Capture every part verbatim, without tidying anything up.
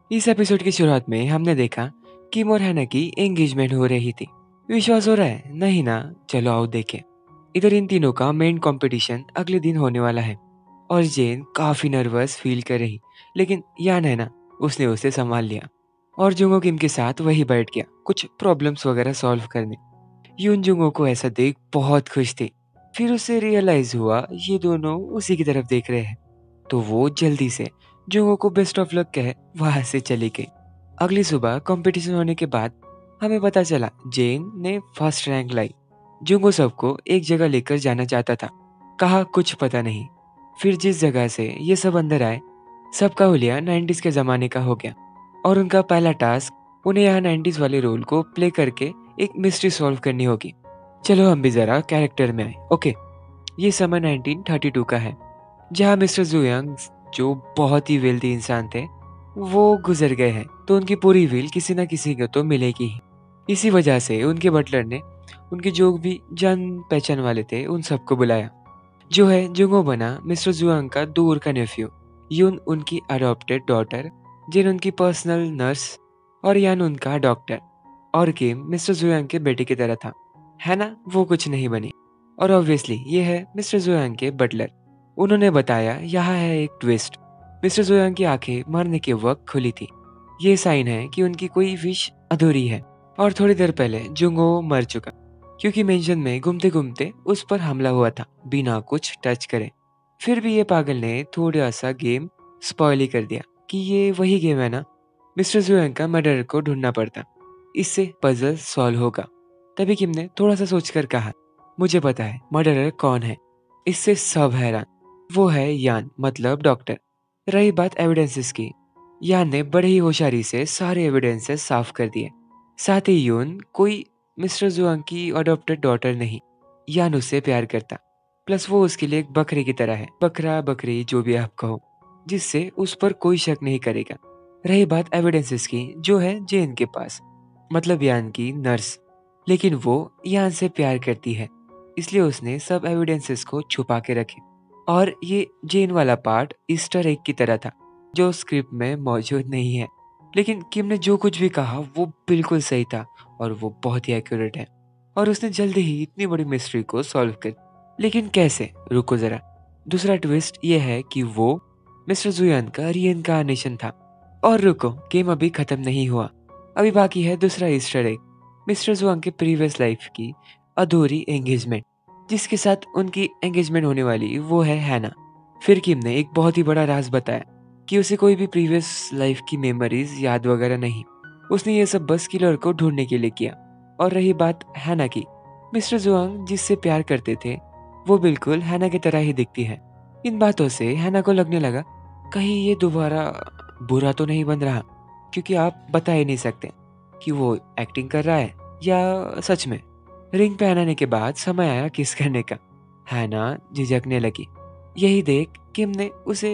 इस एपिसोड की शुरुआत में हमने देखा किम और हैना की एंगेजमेंट हो रही थी। विश्वास हो रहा है? नहीं ना? चलो आओ देखें। इधर इन तीनों का मेन कंपटीशन अगले दिन होने वाला है और जेन काफी नर्वस फील कर रही, लेकिन यान है ना, उसने उसे संभाल लिया और जुंगो किम के साथ वही बैठ गया कुछ प्रॉब्लम्स वगैरह सॉल्व करने। यून जुंगो को ऐसा देख बहुत खुश थी। फिर उसे रियलाइज हुआ ये दोनों उसी की तरफ देख रहे हैं, तो वो जल्दी से जुंगो को बेस्ट ऑफ लक कह वहां से चली गई। अगली सुबह कंपटीशन होने के बाद हमें पता चला जेन ने फर्स्ट रैंक लाई। जुंगो सबको एक जगह लेकर जाना चाहता था, कहा कुछ पता नहीं। फिर जिस जगह से ये सब अंदर आए, सबका हुलिया नाइन्टीज के जमाने का हो गया और उनका पहला टास्क उन्हें यहाँ नाइन्टीज वाले रोल को प्ले करके एक मिस्ट्री सॉल्व करनी होगी। चलो हम भी जरा कैरेक्टर में आए। ओके, ये समय नाइन्टीन थर्टी टू का है, जहाँ मिस्टर जुयांग जो बहुत ही वेल्दी इंसान थे वो गुजर गए हैं, तो उनकी पूरी विल किसी न किसी को तो मिलेगी ही। इसी वजह से उनके बटलर ने उनके जो भी जान पहचान वाले थे उन सबको बुलाया। जो है जुंगो बना मिस्टर जुआंग का दूर का नेफ्यू, यून उनकी अडॉप्टेड डॉटर, जिन उनकी पर्सनल नर्स, और यान उनका डॉक्टर। और किम मिस्टर जुआंग के बेटे की तरह था, है ना, वो कुछ नहीं बनी। और ऑब्वियसली ये है मिस्टर जुआंग के बटलर। उन्होंने बताया यहाँ है एक ट्विस्ट, मिस्टर जुआंग की आंखें मरने के वक्त खुली थी। ये साइन है कि उनकी कोई विश अधूरी है। और थोड़ी देर पहले जुंगो मर चुका, क्योंकि मेंशन में घूमते घूमते उस पर हमला हुआ था बिना कुछ टच करे। फिर भी ये पागल ने थोड़ा सा गेम स्पॉइल ही कर दिया कि ये वही गेम है ना, मिस्टर जुआंग का मर्डर को ढूंढना पड़ता, इससे पजल सॉल्व होगा। तभी किम ने थोड़ा सा सोचकर कहा, मुझे पता है मर्डरर कौन है। इससे सब हैरान, वो है यान, मतलब डॉक्टर। रही बात एविडेंसेस की, यान ने बड़े ही होशियारी से सारे एविडेंसेस साफ कर दिए। साथ ही यून कोई मिस्टर जुआंग की अडॉप्टेड डॉटर नहीं, यान उससे प्यार करता। प्लस वो उसके लिए एक बकरे की तरह है, बकरा बकरी जो भी आप कहो, जिससे उस पर कोई शक नहीं करेगा। रही बात एविडेंसेस की, जो है जेन के पास, मतलब यान की नर्स, लेकिन वो यान से प्यार करती है, इसलिए उसने सब एविडेंसेस को छुपा के रखे। और ये जेन वाला पार्ट ईस्टर एग की तरह था, जो स्क्रिप्ट में मौजूद नहीं है, लेकिन किम ने जो कुछ भी कहा वो बिल्कुल सही था और वो बहुत ही एक्यूरेट है। और उसने जल्दी ही इतनी बड़ी मिस्ट्री को सॉल्व कर। लेकिन कैसे? रुको जरा, दूसरा ट्विस्ट ये है कि वो मिस्टर जुयान का रीइंकार्नेशन था। और रुको, गेम अभी खत्म नहीं हुआ, अभी बाकी है दूसरा ईस्टर एग, मिस्टर जुआंग के प्रीवियस लाइफ की अधूरी एंगेजमेंट, जिसके साथ उनकी एंगेजमेंट होने वाली वो है हैना। फिर किम ने एक बहुत ही बड़ा राज बताया कि उसे कोई भी प्रीवियस लाइफ की मेमोरीज याद वगैरह नहीं, उसने ये सब बस किलर को ढूंढने के लिए किया। और रही बात हैना की, मिस्टर जुआंग जिससे प्यार करते थे वो बिल्कुल हैना की तरह ही दिखती है। इन बातों से हैना को लगने लगा कहीं ये दोबारा बुरा तो नहीं बन रहा, क्योंकि आप बता ही नहीं सकते कि वो एक्टिंग कर रहा है या सच में। रिंग पहनाने के बाद समय आया किस करने का। हैना झिझकने लगी। यही देख किम ने उसे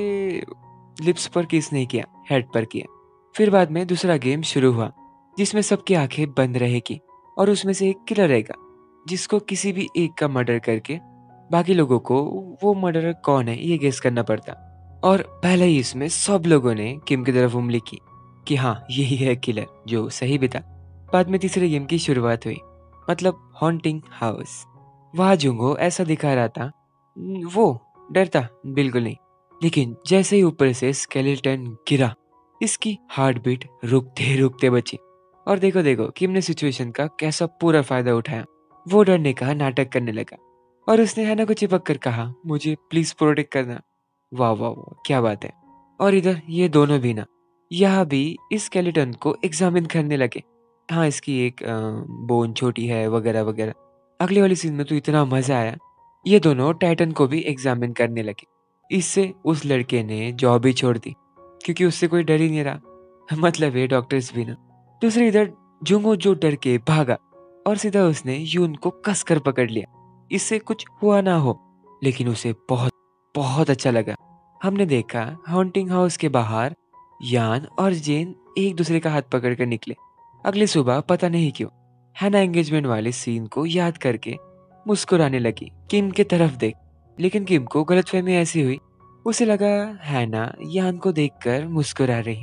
लिप्स पर किस नहीं किया, हेड पर किया। फिर बाद में दूसरा गेम शुरू हुआ, जिसमें सबकी आंखें बंद रहेगी और उसमें से एक किलर रहेगा, जिसको किसी भी एक का मर्डर करके बाकी लोगों को वो मर्डरर कौन है ये गेस करना पड़ता। और पहले ही इसमें सब लोगों ने किम की तरफ उंगली की कि हाँ यही है किलर, जो सही भी था। बाद में तीसरे गेम की शुरुआत हुई, मतलब हॉन्टिंग हाउस। वहां जुंगो ऐसा दिखा रहा था, न, वो डरता बिल्कुल नहीं, लेकिन जैसे ही ऊपर से स्केलेटन गिरा, इसकी हार्ट बीट रुकते रुकते बची। और देखो देखो किम ने सिचुएशन का कैसा पूरा फायदा उठाया। वो डरने का नाटक करने लगा और उसने हैना को चिपक कर कहा, मुझे प्लीज प्रोटेक्ट करना। वाह वाह वाह, क्या बात है। और इधर ये दोनों भी ना, यहाँ भी इस स्केलेटन को एग्जामिन करने लगे। हाँ, इसकी एक बोन छोटी है वगैरह वगैरह। अगले वाली सीन में तो इतना मजा आया, ये दोनों टाइटन को भी एग्जामिन करने लगे। इससे उस लड़के ने जॉब ही छोड़ दी, क्योंकि उससे कोई डर ही नहीं रहा। मतलब ये डॉक्टर्स भी ना। दूसरी इधर जुंगो जो डर के भागा और सीधा उसने यून को कस कर पकड़ लिया। इससे कुछ हुआ ना हो, लेकिन उसे बहुत बहुत अच्छा लगा। हमने देखा हॉन्टिंग हाउस के बाहर यान और जेन एक दूसरे का हाथ पकड़ कर निकले। अगली सुबह पता नहीं क्यों हैना एंगेजमेंट वाले सीन को याद करके मुस्कुराने लगी किम की तरफ देख। लेकिन किम को गलतफहमी ऐसी हुई, उसे लगा हैना यान को देखकर मुस्कुरा रही।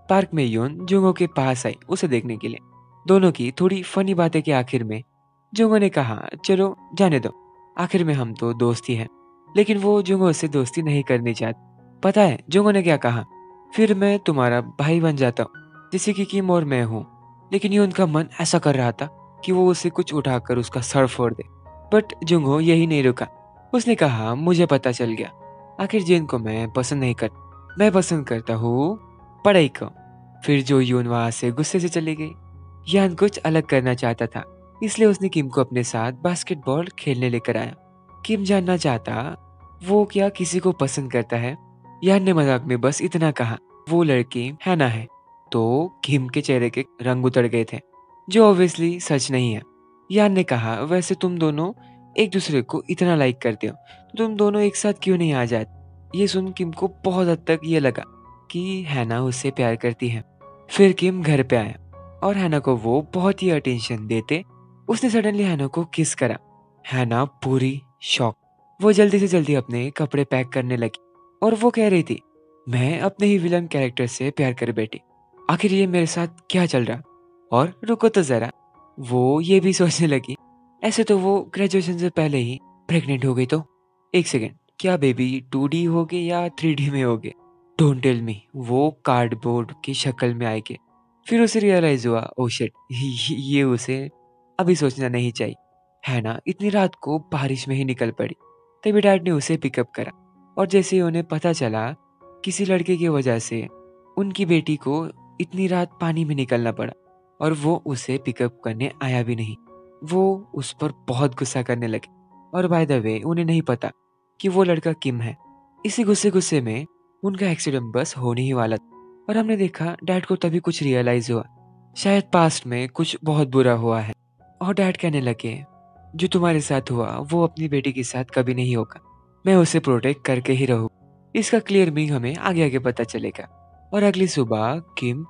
पार्क में यून जुंगो के पास आई उसे देखने के लिए। दोनों की थोड़ी फनी बातें के आखिर में जुंगो ने कहा, चलो जाने दो, आखिर में हम तो दोस्त ही हैं। लेकिन वो जुंगो से दोस्ती नहीं करनी चाहती। पता है जुंगो ने क्या कहा? फिर मैं तुम्हारा भाई बन जाता हूँ, जैसे कि किम और मैं हूँ। लेकिन यून का मन ऐसा कर रहा था कि वो उसे कुछ उठाकर उसका सर फोड़ दे। बट जुंगो यही नहीं रुका। उसने कहा, मुझे पता चल गया, आखिर जिन को मैं पसंद नहीं कर, मैं पसंद करता हूँ पढ़ाई को। फिर जो यून वहां से गुस्से से चली गई। यान कुछ अलग करना चाहता था, इसलिए उसने किम को अपने साथ बास्केटबॉल खेलने लेकर आया। किम जानना चाहता वो क्या किसी को पसंद करता है। यान ने मजाक में बस इतना कहा, वो लड़की हैना है। तो किम के चेहरे के रंग उतर गए थे, जो ऑब्वियसली सच नहीं है। यान ने कहा, वैसे तुम दोनों एक दूसरे को इतना लाइक करते हो तो तुम दोनों एक साथ क्यों नहीं आ जाते? ये सुन किम को बहुत हद तक ये लगा कि हैना उससे प्यार करती है। फिर किम घर पे आया और हैना को वो बहुत ही अटेंशन देते उसने सडनली हैना को किस करा। हैना पूरी शॉक। वो जल्दी से जल्दी अपने कपड़े पैक करने लगी और वो कह रही थी, मैं अपने ही विलन कैरेक्टर से प्यार कर बैठी, आखिर ये मेरे साथ क्या चल रहा? और रुको तो जरा, वो ये भी सोचने लगी, ऐसे तो वो ग्रेजुएशन से पहले ही प्रेग्नेंट हो गई। तो एक सेकेंड, क्या बेबी टू डी होगे या थ्री डी में होगे? डोंट टेल मी वो कार्डबोर्ड की शक्ल में आएगी। फिर उसे रियलाइज हुआ, ओ शिट, ये उसे अभी सोचना नहीं चाहिए। है ना, इतनी रात को बारिश में ही निकल पड़ी। तभी डैड ने उसे पिकअप करा और जैसे ही उन्हें पता चला किसी लड़के की वजह से उनकी बेटी को इतनी रात पानी में निकलना पड़ा और वो उसे पिकअप करने आया भी नहीं, वो उस पर बहुत गुस्सा करने लगे। और बाय द वे उन्हें नहीं पता कि वो लड़का किम है। इसी गुस्से गुस्से में उनका एक्सीडेंट बस होने ही वाला था और हमने देखा डैड को तभी कुछ रियलाइज हुआ, शायद पास्ट में कुछ बहुत बुरा हुआ है। और डैड कहने लगे, जो तुम्हारे साथ हुआ वो अपनी बेटी के साथ कभी नहीं होगा, मैं उसे प्रोटेक्ट करके ही रहूँ। इसका क्लियर मीनिंग हमें आगे आगे पता चलेगा। और अगली सुबह किम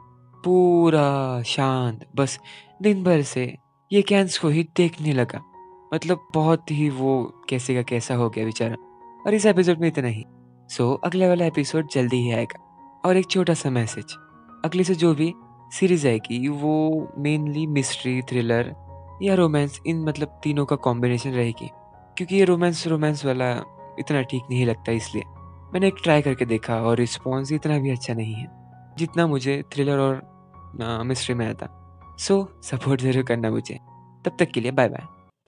पूरा शांत बस दिन भर से ये कैंस को ही देखने लगा। मतलब बहुत ही वो कैसे का कैसा हो गया बेचारा। और इस एपिसोड में इतना ही। सो अगले वाला एपिसोड जल्दी ही आएगा। और एक छोटा सा मैसेज, अगली से जो भी सीरीज आएगी वो मेनली मिस्ट्री, थ्रिलर या रोमांस, इन मतलब तीनों का कॉम्बिनेशन रहेगी। क्योंकि ये रोमांस रोमांस वाला इतना ठीक नहीं लगता, इसलिए मैंने एक ट्राई करके देखा और रिस्पॉन्स इतना भी अच्छा नहीं है जितना मुझे थ्रिलर और मिस्ट्री में आता। सो सपोर्ट जरूर करना मुझे। तब तक के लिए बाय बाय।